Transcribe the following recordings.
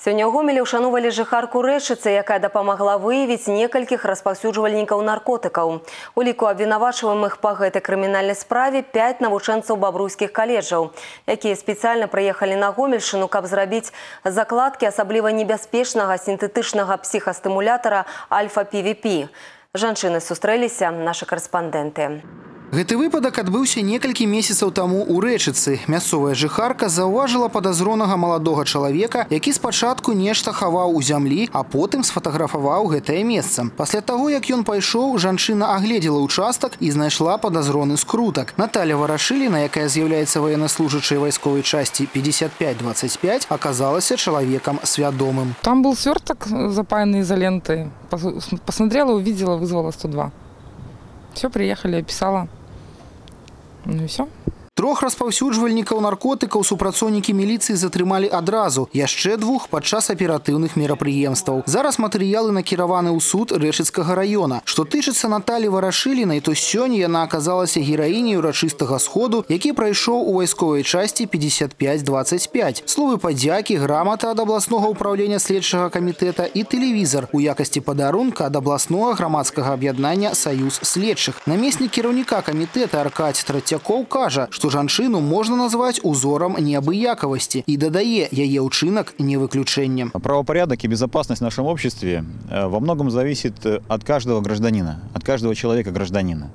Сёння ў Гомелі ўшанувалі жыхарку Рэчыцы, якая дапамагла выявіць некалькіх распаўсюджвальнікаў наркотыкаў. У ліку абвінавачваемых па гэтай крымінальнай справе 5 навучэнцаў бабруйскіх каледжаў, якія спецыяльна прыехалі на Гомельшчыну, каб зрабіць закладкі асабліва небяспечнага сінтэтычнага псіхастымулятара альфа-PVP. Жанчыны сустрэліся, нашы карэспандэнты. Гэты выпадак адбыўся некалькі месяцаў таму ў Рэчыцы. Мясцовая жыхарка заўважыла падазронага маладога чалавека, які спачатку нешта хаваў у зямлі, а потым сфатаграфаваў гэтае месца. Пасля таго, як ён пайшоў, жанчына агледзела ўчастак і знайшла падазроны скрутак. Наталья Варашыліна, якая з'яўляецца ваеннаслужачай вайсковай часці 5525, аказалася чалавекам свядомым. Там был сверток, запаянный изолентой. Посмотрела, увидела, вызвала 102. Все, приехали, описала. Ну и все. 3 распаўсюджвальнікаў наркотыкаў супрацоўнікі міліцыі затрымалі адразу, яшчэ 2 падчас аператыўных мерапрыемстваў. Зараз матэрыялы накіраваны ў суд Рэчыцкага раёна. Што тычыцца Наталі Варашылінай, то сёння яна аказалася гераіняй урачыстага сходу, які прайшоў у вайсковай часці 5525. Словы падзякі, грамата ад абласнога ўпраўлення следчага камітэта і тэлевізар у якасці падарунка ад абласнога грамадскага аб'яднання «Саюз следчых». Намеснік кіраўніка камітэта Аркадзь Трацякоў кажа, што жанчыну можно назвать узором неабыякавасці и дадае, яе ўчынак не выключэннем. Правопорядок и безопасность в нашем обществе во многом зависит от каждого гражданина, от каждого человека-гражданина.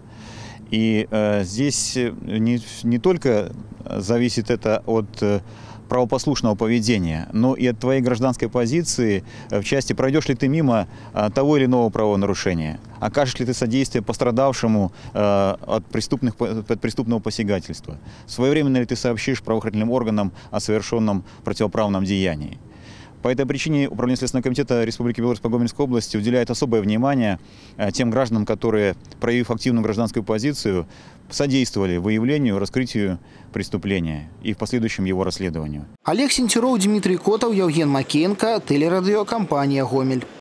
И здесь не только зависит это от правопослушного поведения, но и от твоей гражданской позиции в части, пройдешь ли ты мимо того или иного правонарушения, окажешь ли ты содействие пострадавшему от преступного посягательства, своевременно ли ты сообщишь правоохранительным органам о совершенном противоправном деянии. По этой причине Управление Следственного комитета Республики Беларусь по Гомельской области уделяет особое внимание тем гражданам, которые, проявив активную гражданскую позицию, содействовали выявлению, раскрытию преступления и в последующем его расследованию. Олег Сенцюроў, Дмитрий Котов, Евген Макеенко, телерадиокомпания «Гомель».